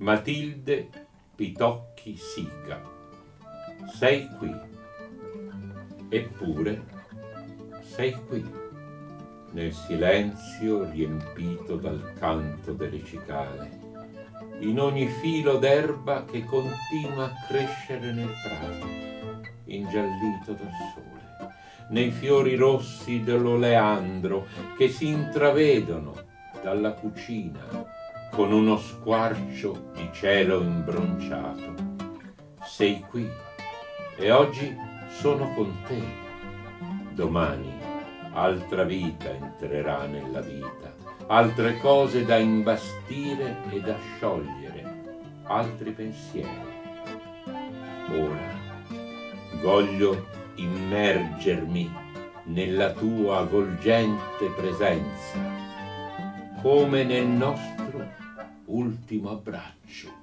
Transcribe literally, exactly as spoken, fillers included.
Matilde Pitocchi Sica, sei qui, eppure sei qui, nel silenzio riempito dal canto delle cicale, in ogni filo d'erba che continua a crescere nel prato, ingiallito dal sole, nei fiori rossi dell'oleandro che si intravedono dalla cucina con uno squarcio di cielo imbronciato. Sei qui e oggi sono con te. Domani altra vita entrerà nella vita, altre cose da imbastire e da sciogliere, altri pensieri. Ora voglio immergermi nella tua volgente presenza, come nel nostro ultimo abbraccio.